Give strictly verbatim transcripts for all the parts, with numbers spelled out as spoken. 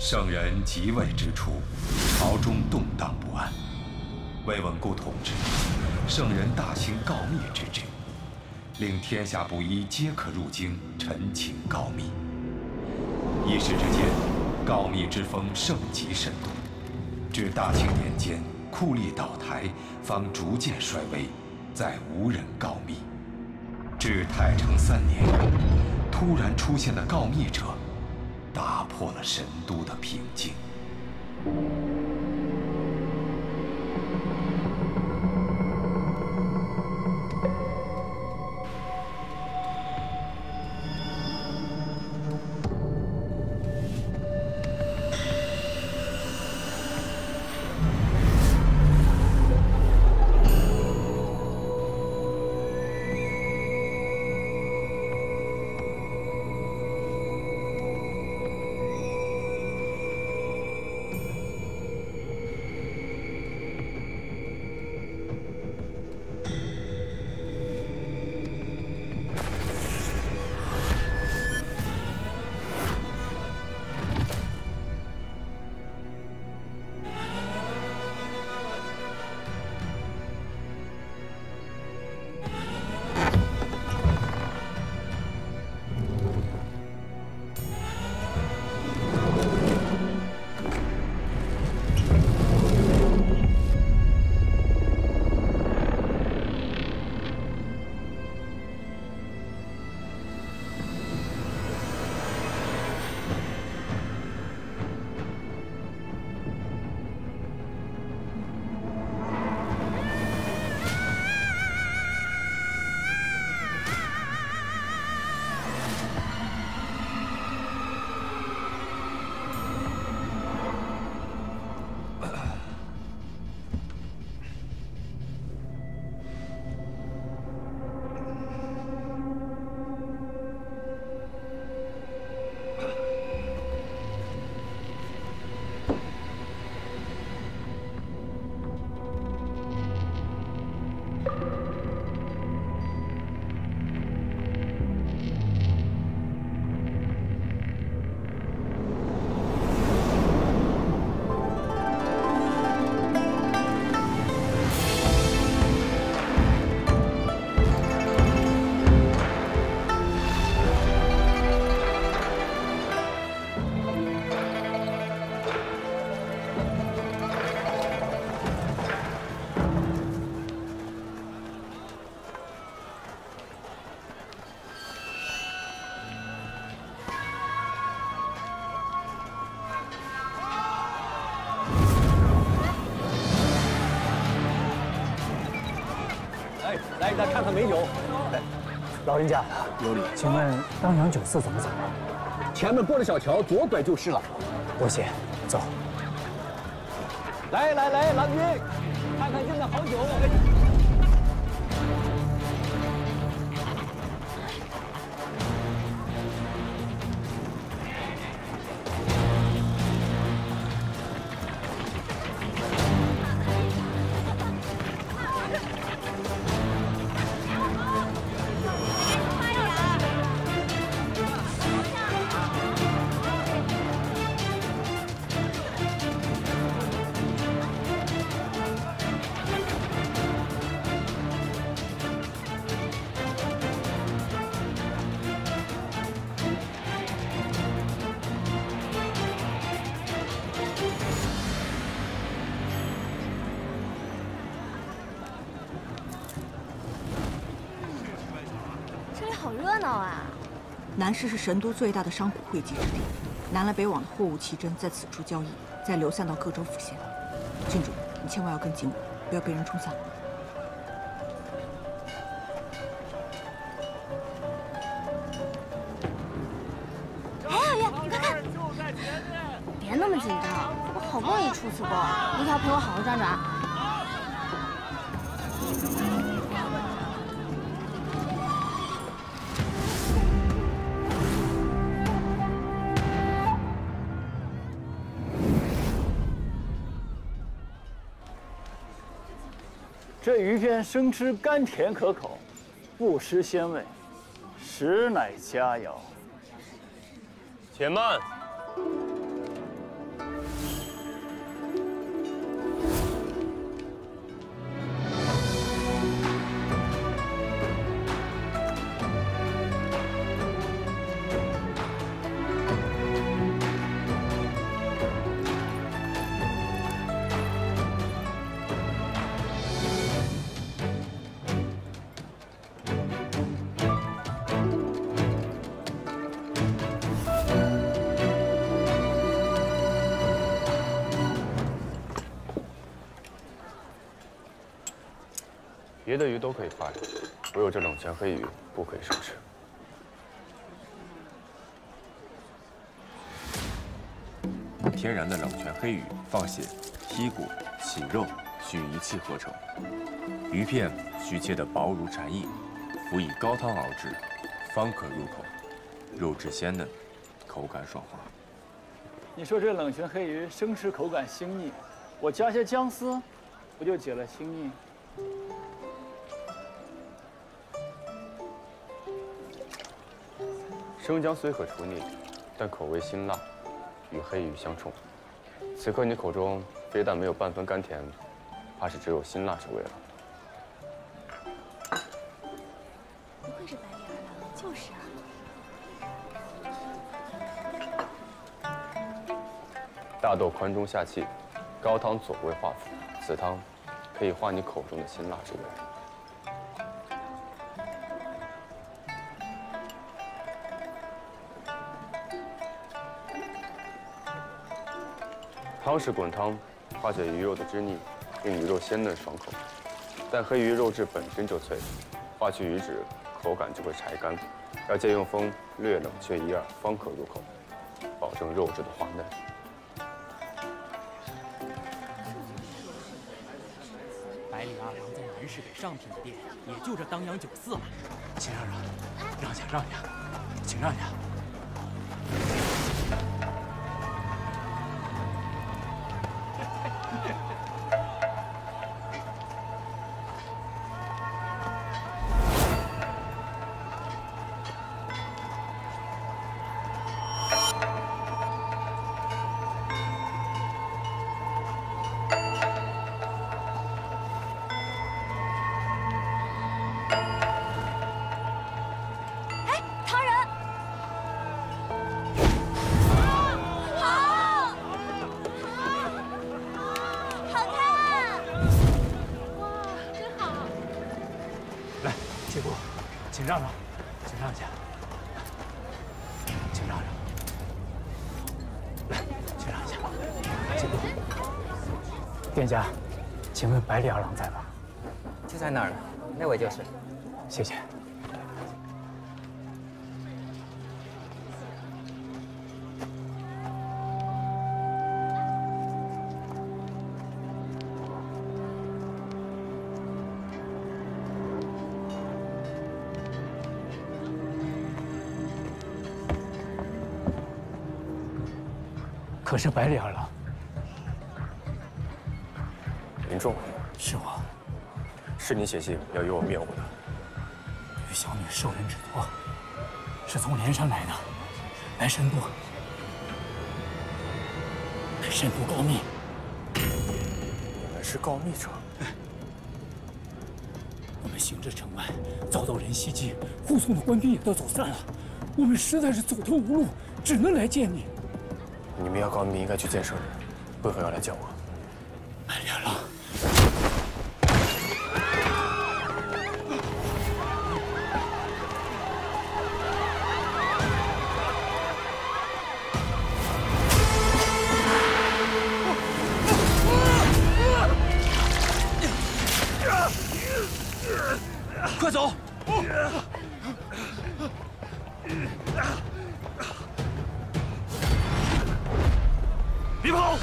圣人即位之初，朝中动荡不安。为稳固统治，圣人大兴告密之制，令天下布衣皆可入京陈情告密。一时之间，告密之风盛极甚笃。至大清年间，酷吏倒台，方逐渐衰微，再无人告密。至太成三年，突然出现的告密者，打破了神都的平静。 来，再看看美酒。 哎，老人家有礼，请问当阳酒肆怎么走？ 前面过了小桥，左拐就是了。 多谢，走。 来来来，郎君，看看进的好酒。 南市是神都最大的商贾汇集之地，南来北往的货物奇珍在此处交易，再流散到各州府县。郡主，你千万要跟紧我，不要被人冲散。 哎，老爷，你快看！别那么紧张，我好不容易出次过，你可要陪我好好转转。 这鱼片生吃甘甜可口，不失鲜味，实乃佳肴。 且慢， 别的鱼都可以发育，唯有这冷泉黑鱼不可以生吃。天然的冷泉黑鱼，放血、剔骨、洗肉，需一气呵成。鱼片需切得薄如蝉翼，辅以高汤熬制，方可入口。肉质鲜嫩，口感爽滑。 你说这冷泉黑鱼生吃口感腥腻，我加些姜丝，不就解了腥腻？ 生姜虽可除腻，但口味辛辣，与黑鱼相冲。此刻你口中非但没有半分甘甜，怕是只有辛辣之味了。 不愧是百里二郎，就是啊。 大豆宽中下气，高汤佐味化腐，此汤可以化你口中的辛辣之味。 汤是滚汤，化解鱼肉的汁腻，令鱼肉鲜嫩爽口。但黑鱼肉质本身就脆，化去鱼脂，口感就会柴干。要借用风略冷却一二，方可入口，保证肉质的滑嫩。 百里二郎在南市北上品的店，也就这当阳酒肆了。 请让让，让下让下，请让下。 请让让，请让下，请让让，来，请让下，请过。店家，请问百里二郎在吗？ 就在那儿呢，那位就是。 谢谢。可是百里二郎， 林仲， 是我， 是你写信要与我灭我的。 与小女受人之托，是从连山来的，来申部，来申部告密。 你们是告密者？ 我们行至城外，遭到人袭击，护送的官兵也都走散了，我们实在是走投无路，只能来见你。 你们要告密，应该去见圣人，为何要来见我？ 百里二郎， 快走！ 别跑！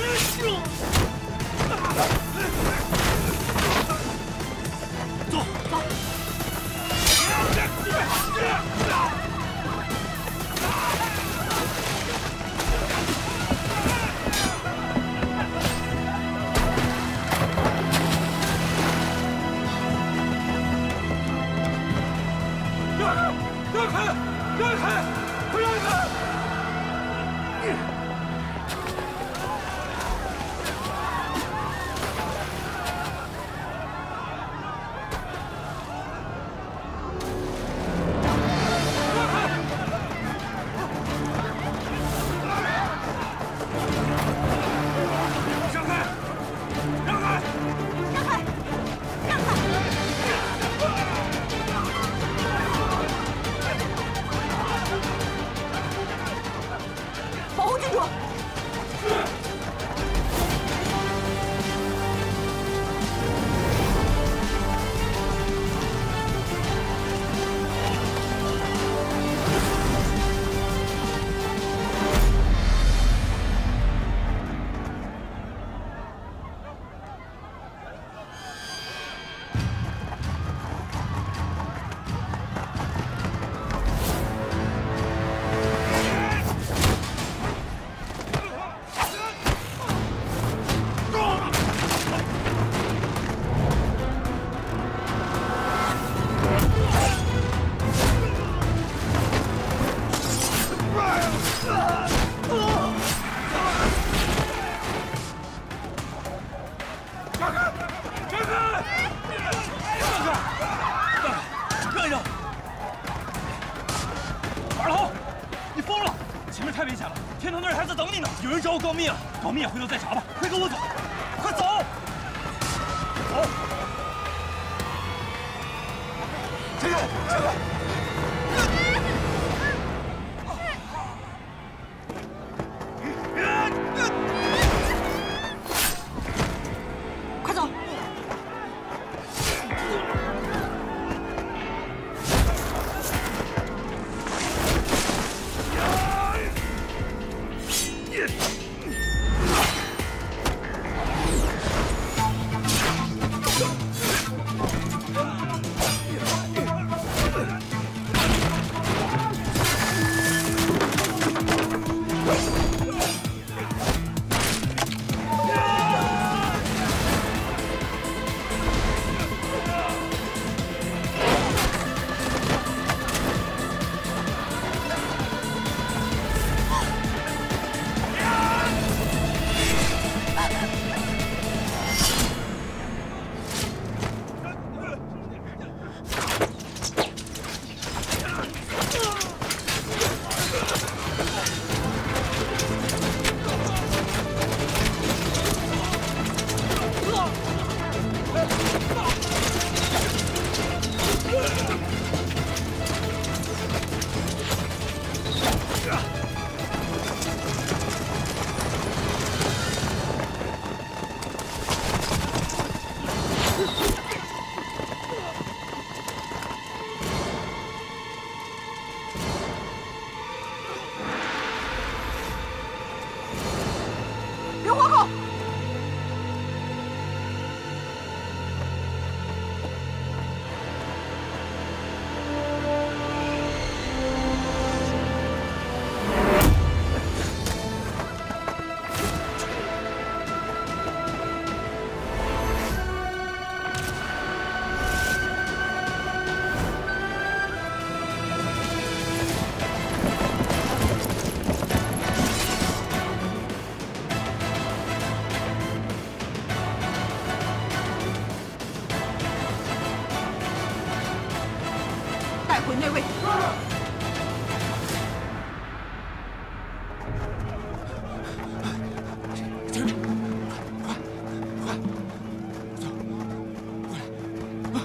走。 让开！快让开！ 告密啊！告密啊！回头再查吧。快跟我走，快走！走！ 陈凯，陈凯！ 快走！刘皇后。带回内卫。 停止！快快走，过来！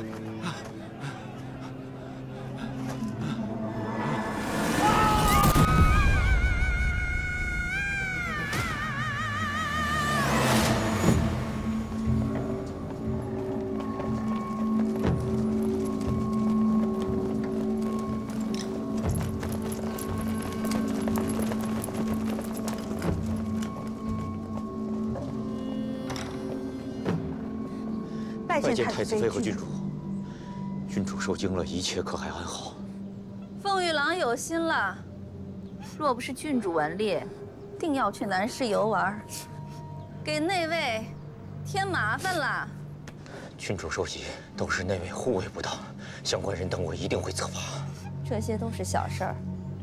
拜见太子妃和君主。君主受惊了，一切可还安好？ 凤玉郎有心了，若不是郡主顽劣，定要去南市游玩，给内卫添麻烦了。 郡主受袭，都是内卫护卫不当，相关人等我一定会责罚。 这些都是小事儿，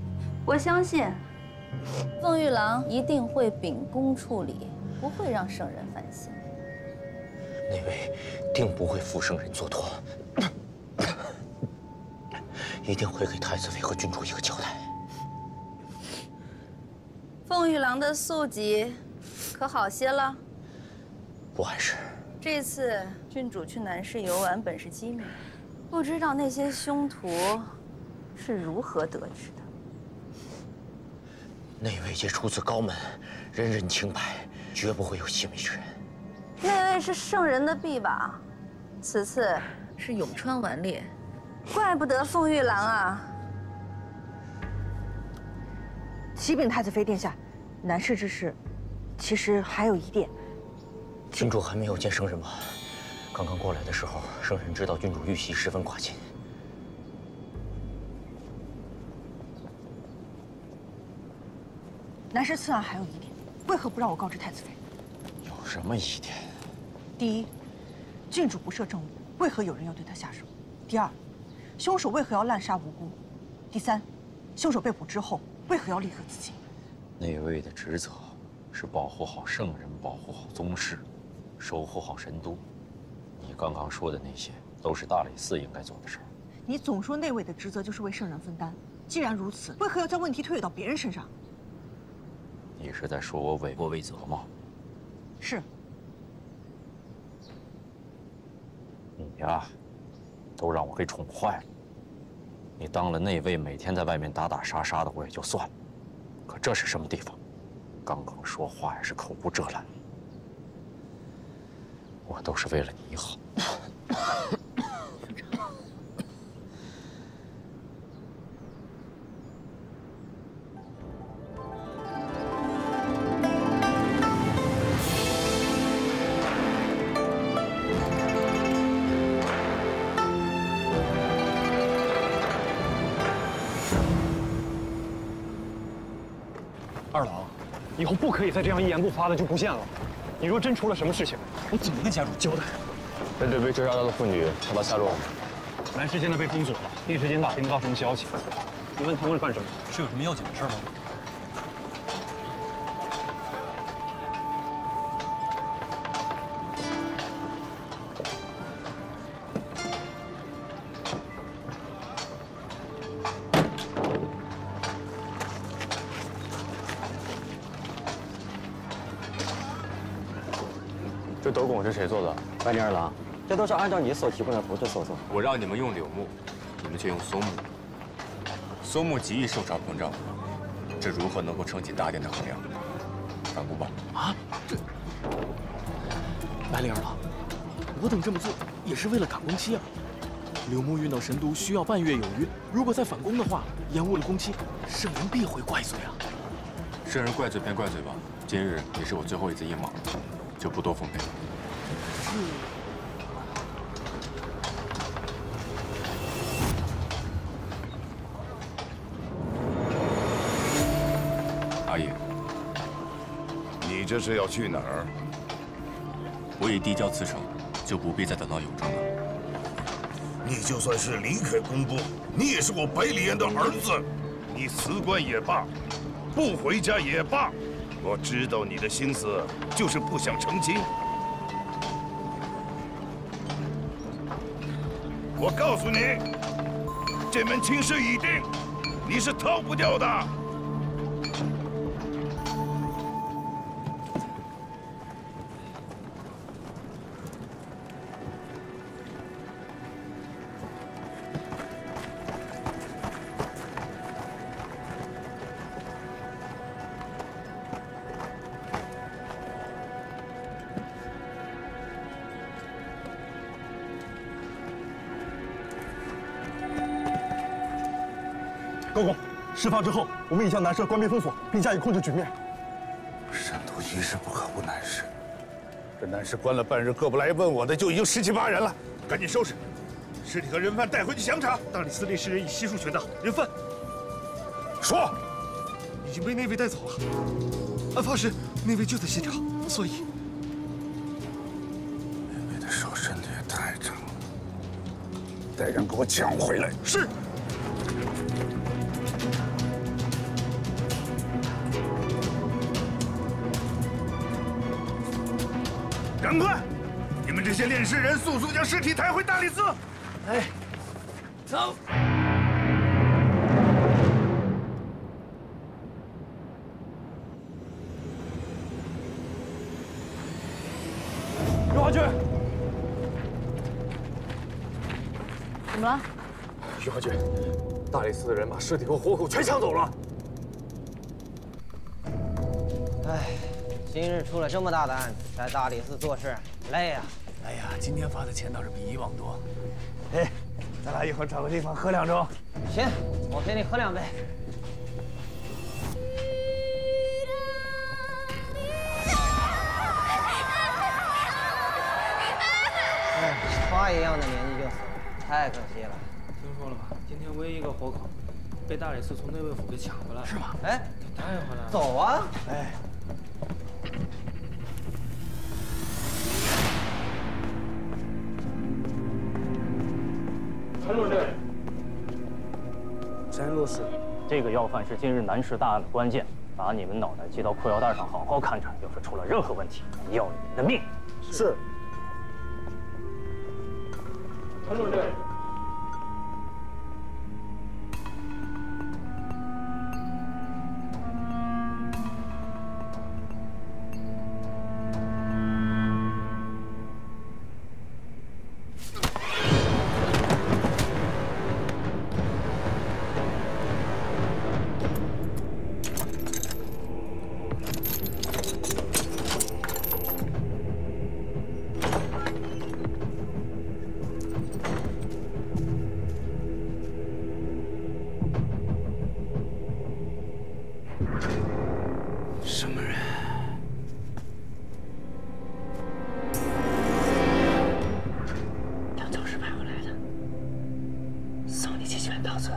我相信凤玉郎一定会秉公处理，不会让圣人烦心。 那位定不会负圣人所托，一定会给太子妃和郡主一个交代。 凤玉郎的宿疾可好些了？ 不碍事。 这次郡主去南市游玩本是机密，不知道那些凶徒是如何得知的。 那位皆出自高门，人人清白，绝不会有泄密之人。 那位是圣人的臂膀，此次是永川顽劣，怪不得凤玉郎啊。 启禀太子妃殿下，南市之事，其实还有疑点。 郡主还没有见圣人吗？刚刚过来的时候，圣人知道郡主玉玺十分挂心。 南市此案还有疑点，为何不让我告知太子妃？ 有什么疑点？ 第一，郡主不涉政务，为何有人要对她下手？第二，凶手为何要滥杀无辜？第三，凶手被捕之后，为何要立刻自尽？ 那位的职责是保护好圣人，保护好宗室，守护好神都。你刚刚说的那些，都是大理寺应该做的事儿。 你总说内卫的职责就是为圣人分担，既然如此，为何要将问题推诿到别人身上？ 你是在说我伪过魏泽吗？ 是。 你呀，都让我给宠坏了。你当了内卫，每天在外面打打杀杀的，我也就算了。可这是什么地方？刚刚说话也是口无遮拦。我都是为了你好。 二郎，以后不可以再这样一言不发的就不见了。你若真出了什么事情，我怎么跟家主交代？ 针对被追杀到的妇女，查到下落。 南市现在被封锁了，一时间打听不到什么消息。你问他们干什么？ 是有什么要紧的事吗？ 这斗拱是谁做的？ 白灵二郎，这都是按照你所提供的图纸所做。 我让你们用柳木，你们却用松木。松木极易受潮膨胀，这如何能够撑起大殿的横梁？反攻吧！ 啊，这白灵二郎，我等这么做也是为了赶工期啊。柳木运到神都需要半月有余，如果再反攻的话，延误了工期，圣人必会怪罪啊。 圣人怪罪便怪罪吧，今日也是我最后一次应马了。就不多奉陪。阿爷， 你这是要去哪儿？ 我已递交辞呈，就不必再等到永正了。 你就算是离开宫部，你也是我百里彦的儿子。你辞官也罢，不回家也罢。我知道你的心思就是不想成亲。我告诉你，这门亲事已定，你是逃不掉的。 高公，事发之后，我们已将南社关闭封锁，并加以控制局面。 神都一日不可无南市，这南市关了半日，各不来问我的就已经十七八人了，赶紧收拾，尸体和人犯带回去详查。 大理寺内侍人已悉数全到，人犯说已经被内卫带走了。案发时，内卫就在现场，所以内卫的手伸得也太长了，带人给我抢回来。 是。 赶快！你们这些炼尸人，速速将尸体抬回大理寺。 哎，走。 余华君， 怎么了？ 余华君，大理寺的人把尸体和活口全抢走了。 哎，今日出了这么大的案子，在大理寺做事累呀。 哎呀，今天发的钱倒是比以往多。哎，咱俩一会儿找个地方喝两盅。 行，我陪你喝两杯。哎，花一样的年纪就死了，太可惜了。 听说了吧？今天唯一一个活口被大理寺从内卫府给抢回来了。 是吗？ 哎， 带回来了。 走啊！ 哎。 陈主任， 陈路是， 这个要犯是今日南市大案的关键，把你们脑袋系到裤腰带上，好好看着。要是出了任何问题，要你们的命。 是。陈主任。 什么人？当走是派回来的，送你去全道村。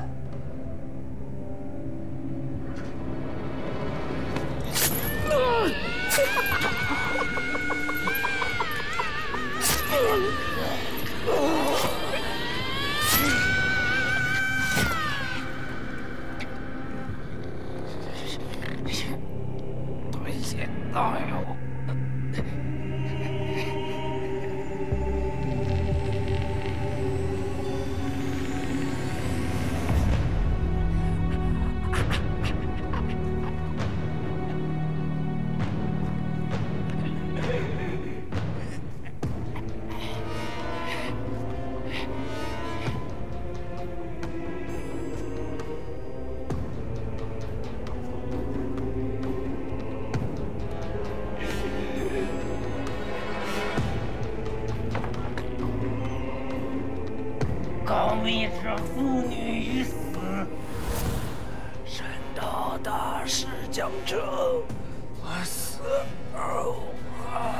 对现在哦。 告密者妇女已死，神道大事将成，我死而无憾。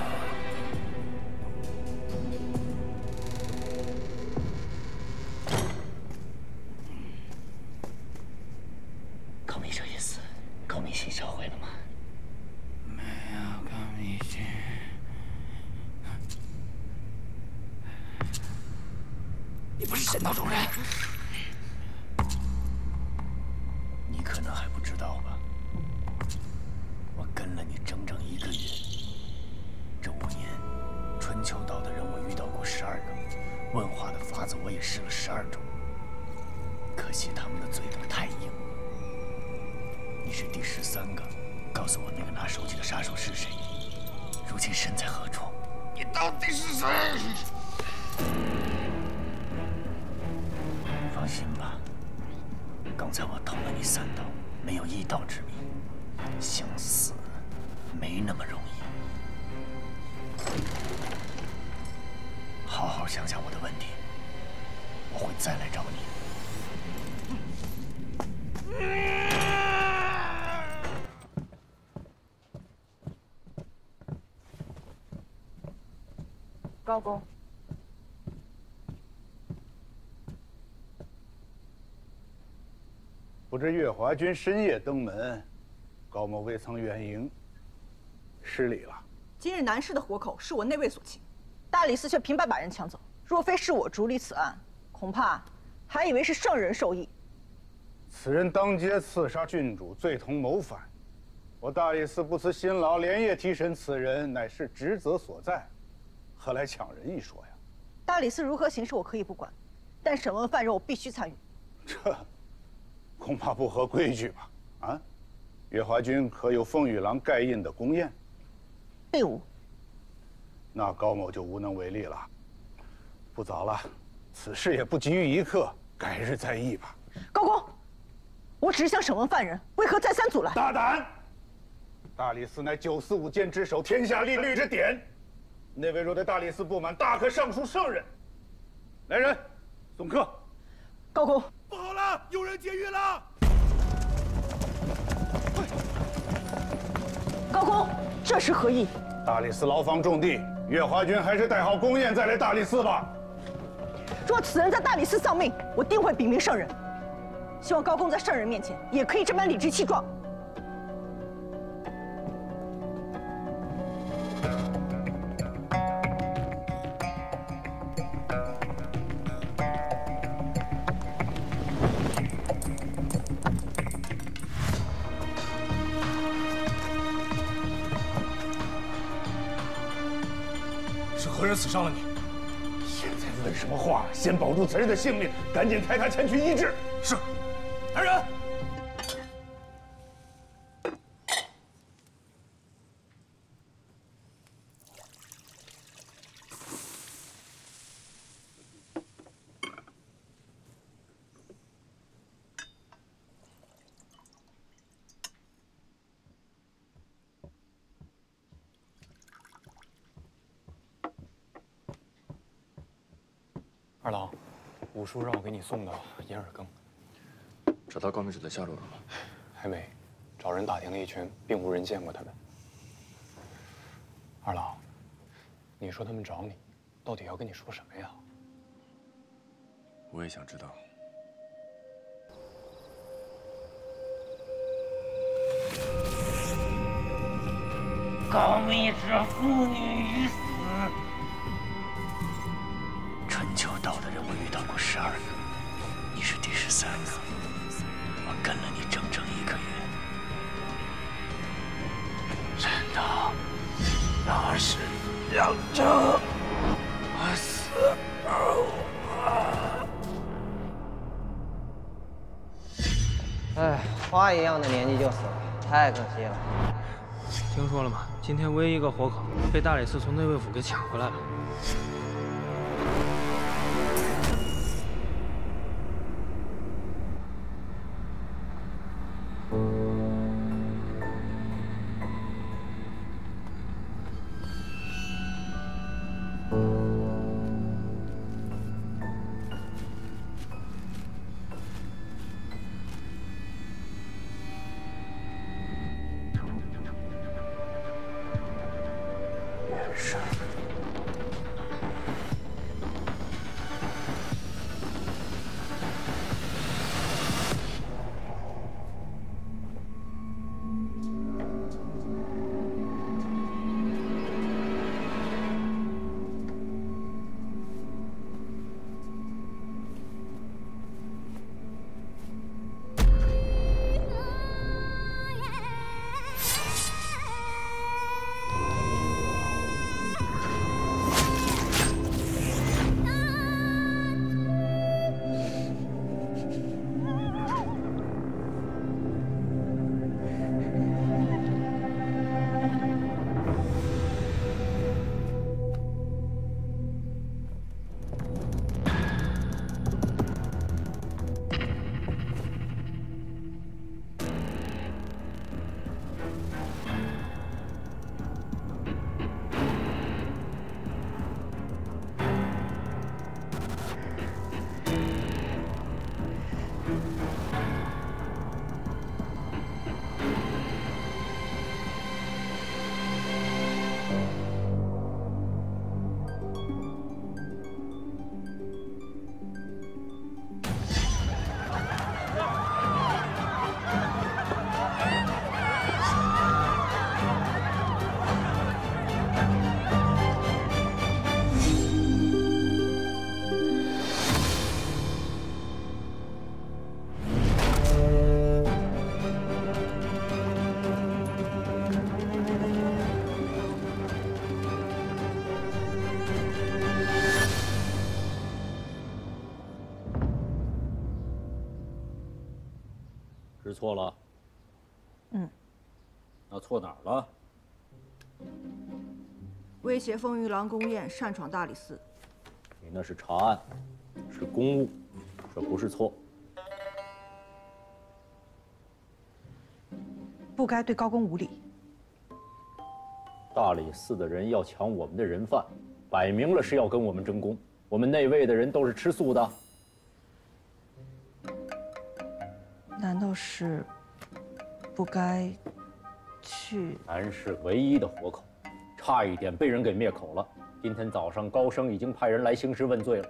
告密者已死，告密信烧毁了吗？没有告密信。 你不是神道中人，你可能还不知道吧？我跟了你整整一个月，这五年，春秋岛的人我遇到过十二个，问话的法子我也试了十二种，可惜他们的嘴都太硬。你是第十三个，告诉我那个拿手机的杀手是谁？如今身在何处？你到底是谁？ 放心吧，刚才我捅了你三刀，没有一刀致命，想死没那么容易。好好想想我的问题，我会再来找你。 高公。 不知月华君深夜登门，高某未曾远迎，失礼了。 今日南市的活口是我内卫所擒，大理寺却平白把人抢走。若非是我主理此案，恐怕还以为是圣人授意。 此人当街刺杀郡主，罪同谋反。我大理寺不辞辛劳，连夜提审此人，乃是职责所在。 何来抢人一说呀？ 大理寺如何行事我可以不管，但审问犯人我必须参与。 这恐怕不合规矩吧？啊，月华君可有凤羽郎盖印的公验？ 并无。 那高某就无能为力了。不早了，此事也不急于一刻，改日再议吧。 高公，我只是想审问犯人，为何再三阻拦？ 大胆！大理寺乃九四五监之首，天下立律之典。那位若对大理寺不满，大可上书圣人。来人，送客。 高公， 不好了，有人劫狱了！ 高公，这是何意？ 大理寺牢房重地，月华君还是带好宫宴再来大理寺吧。 若此人在大理寺丧命，我定会禀明圣人。希望高公在圣人面前也可以这般理直气壮。 是何人刺伤了你？ 现在问什么话？先保住此人的性命，赶紧派他前去医治。 是，来人！ 二郎，五叔让我给你送的银耳羹。 找到高明子的下落了吗？ 还没，找人打听了一圈，并无人见过他们。二郎，你说他们找你，到底要跟你说什么呀？ 我也想知道。 高密之妇女于死。春秋道的人我遇到过十二个，你是第十三个。我跟了你整整一个月，真的，那是两者，我死而无憾。哎，花一样的年纪就死了，太可惜了。 听说了吗？今天唯一一个火烤被大理寺从内卫府给抢回来了。 是。 知错了。 嗯。 那错哪儿了？ 威胁风玉郎宫宴，擅闯大理寺。 你那是查案，是公务，这不是错。 不该对高公无礼。 大理寺的人要抢我们的人犯，摆明了是要跟我们争功。我们内卫的人都是吃素的。 难道是不该去？ 南市唯一的活口，差一点被人给灭口了。今天早上高升已经派人来兴师问罪了。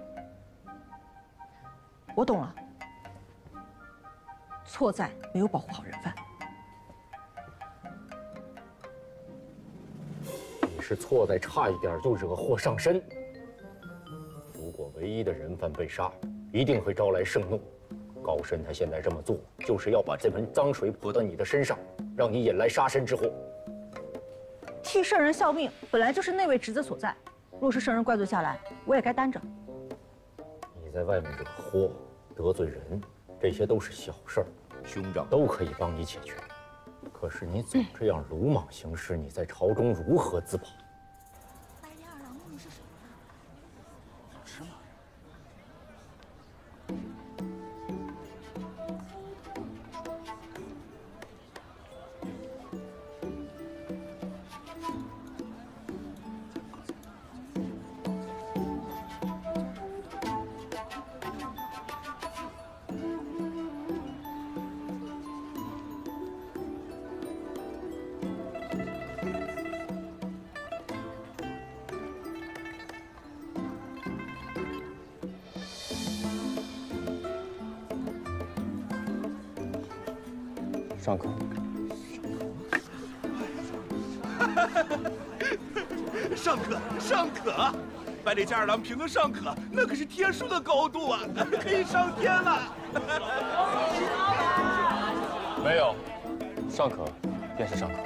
我懂了，错在没有保护好人犯。 你是错在差一点就惹祸上身。如果唯一的人犯被杀，一定会招来盛怒。高深他现在这么做，就是要把这盆脏水泼到你的身上，让你引来杀身之祸。 替圣人效命，本来就是内卫职责所在。若是圣人怪罪下来，我也该担着。 你在外面惹祸、得罪人，这些都是小事儿，兄长都可以帮你解决。可是你总这样鲁莽行事，你在朝中如何自保？ 百里二郎弄的是什么呀？ 好吃吗？ 上课。 上课，上课！百里家二郎评论上课，那可是天书的高度啊，可以上天了。 没有，上课便是上课。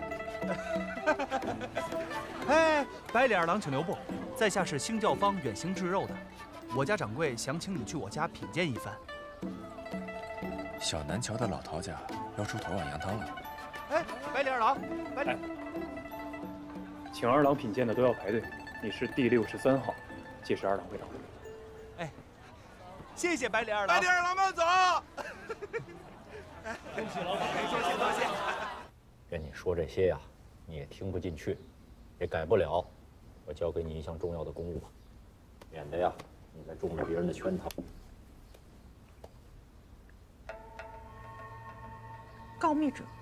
哎，百里二郎，请留步，在下是兴教坊远行制肉的，我家掌柜想请你去我家品鉴一番。 小南桥的老陶家要出头碗羊汤了。 哎，百里二郎，百里。 哎请二郎品鉴的都要排队，你是第六十三号，届时二郎会到。 哎，谢谢百里二郎。 百里二郎慢走。 恭喜老板，多谢多谢。 跟你说这些呀，你也听不进去，也改不了。我交给你一项重要的公务吧，免得呀你再中了别人的圈套。 告密者。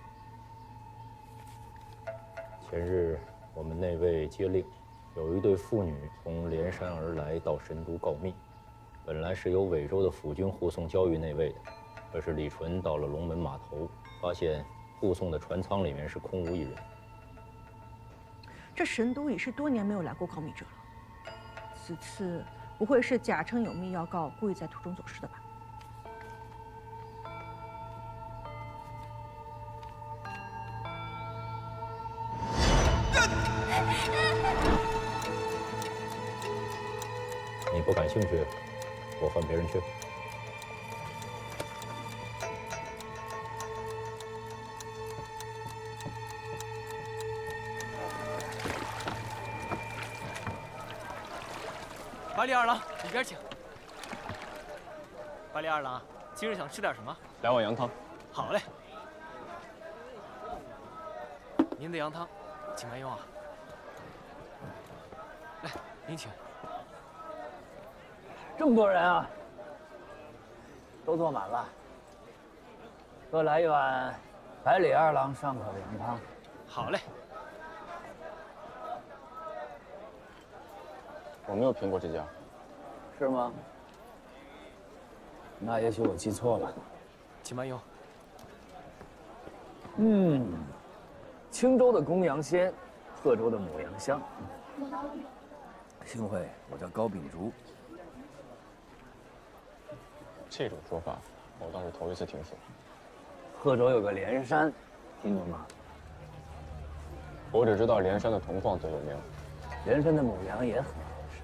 前日我们内卫接令，有一对妇女从连山而来到神都告密，本来是由尾州的府军护送交于内卫的，可是李纯到了龙门码头，发现护送的船舱里面是空无一人。 这神都已是多年没有来过告密者了，此次不会是假称有密要告，故意在途中走失的吧？ 你不感兴趣，我换别人去。 百里二郎，里边请。百里二郎，今日想吃点什么？ 来碗羊汤。 好嘞。您的羊汤，请慢用啊。来，您请。 这么多人啊，都坐满了。多来一碗百里二郎上口的羊汤。 好嘞。 我没有评过这家。 是吗？那也许我记错了。 请慢用。 嗯，青州的公羊鲜，贺州的母羊香。幸会，我叫高秉烛。 这种说法，我倒是头一次听说。 贺州有个连山，听过吗？ 我只知道连山的铜矿最有名， 连山的母羊也很好吃。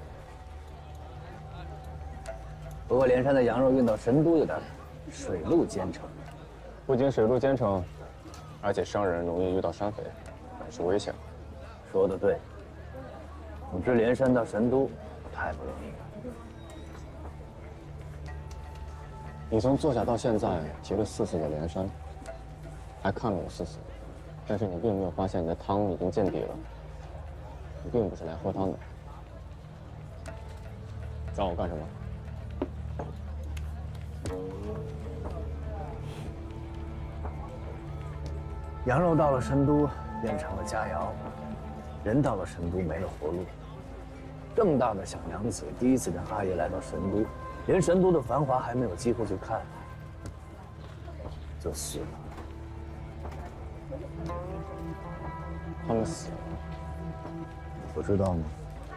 不过连山的羊肉运到神都有点水路兼程， 不仅水陆兼程，而且商人容易遇到山匪，很是危险。 说得对。统治连山到神都，太不容易了。 你从坐下到现在提了四次的连山，还看了我四次，但是你并没有发现你的汤已经见底了。你并不是来喝汤的，找我干什么？ 羊肉到了神都变成了佳肴，人到了神都没了活路。这么大的小娘子第一次跟阿爷来到神都，连神都的繁华还没有机会去看，就死了。 他们死了， 你不知道吗？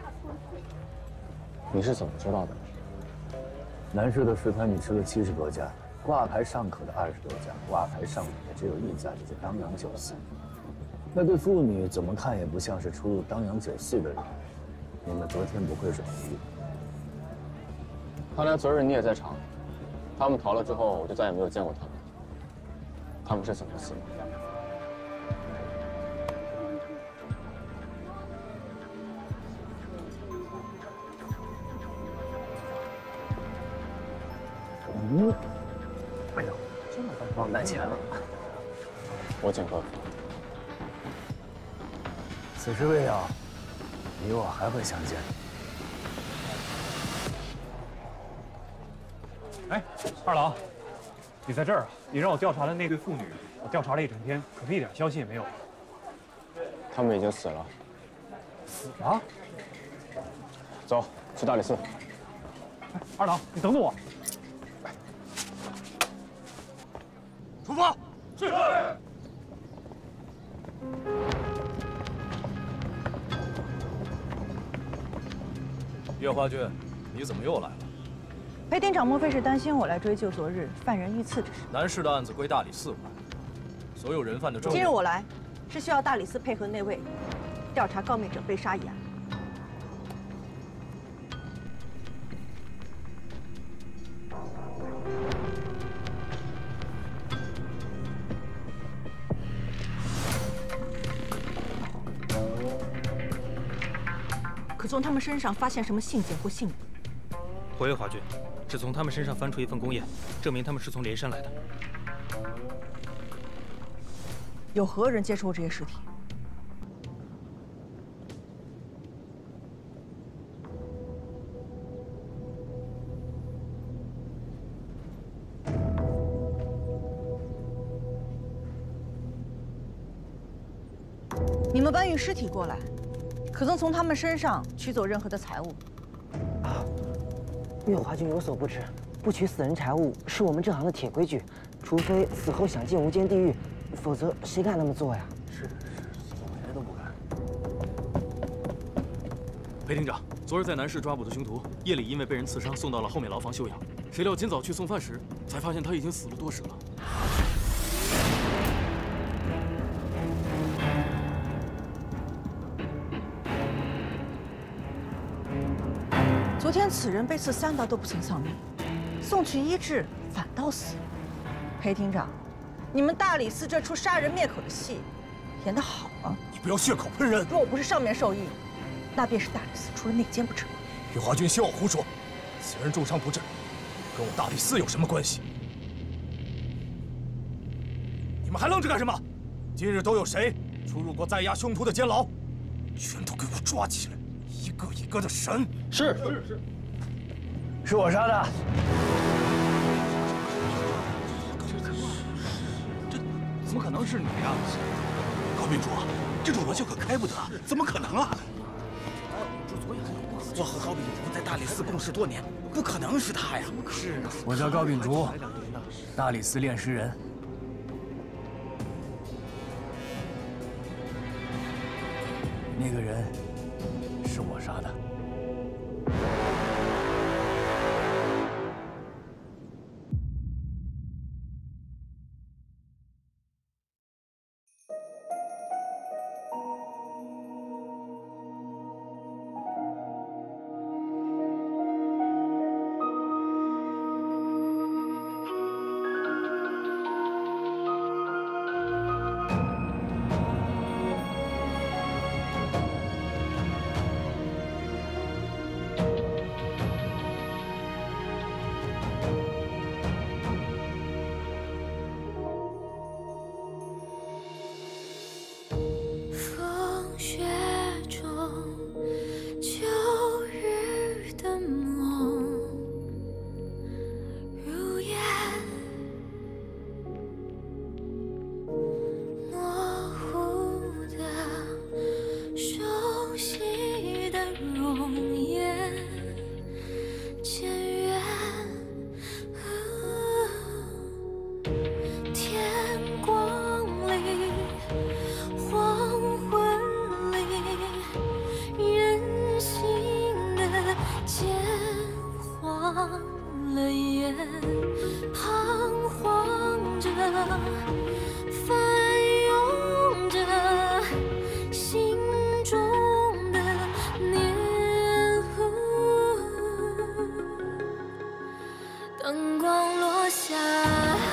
你是怎么知道的？ 南市的石滩，你吃了七十多家。 挂牌上可的二十多家，挂牌上的只有一家，就是当阳酒肆。那对妇女怎么看也不像是出入当阳酒肆的人。你们昨天不会是偶遇。 看来昨日你也在场。他们逃了之后，我就再也没有见过他们。他们是怎么死的？ 嗯。 哎呦，这么快忘带钱了！ 我请客。 此时未了，你我还会相见。 哎，二郎，你在这儿啊？你让我调查的那对妇女，我调查了一整天，可是一点消息也没有。 他们已经死了。 死了？ 走，去大理寺。 哎，二郎，你等等我。 出发！是。 叶华君，你怎么又来了？ 裴厅长莫非是担心我来追究昨日犯人遇刺之事？ 南市的案子归大理寺管，所有人犯的证据。 今日我来，是需要大理寺配合内卫调查告密者被杀一案。 可从他们身上发现什么信件或信物？ 回魏华君，只从他们身上翻出一份公验，证明他们是从连山来的。 有何人接触过这些尸体？你们搬运尸体过来。 可曾从他们身上取走任何的财物？ 啊，岳华君有所不知，不取死人财物是我们这行的铁规矩，除非死后想进无间地狱，否则谁敢那么做呀？ 是是，谁都不敢。 裴厅长，昨日在南市抓捕的凶徒，夜里因为被人刺伤，送到了后面牢房休养。谁料今早去送饭时，才发现他已经死了多时了。 昨天此人被刺三刀都不曾丧命，送去医治反倒死了。裴厅长，你们大理寺这出杀人灭口的戏，演得好吗？ 你不要血口喷人！ 若我不是上面授意，那便是大理寺出了内奸不成？ 岳华君休要胡说，此人重伤不治，跟我大理寺有什么关系？你们还愣着干什么？今日都有谁出入过在押凶徒的监牢？全都给我抓起来！ 一个一个的审。 是是是，是我杀的。 这怎么可能是你呀？高秉烛，这种玩笑可开不得，怎么可能啊？我和高秉烛在大理寺共事多年，不可能是他呀。是啊， 我叫高秉烛，大理寺炼尸人。那个人。 是我杀的。 了眼，彷徨着，翻涌着心中的念。灯光落下。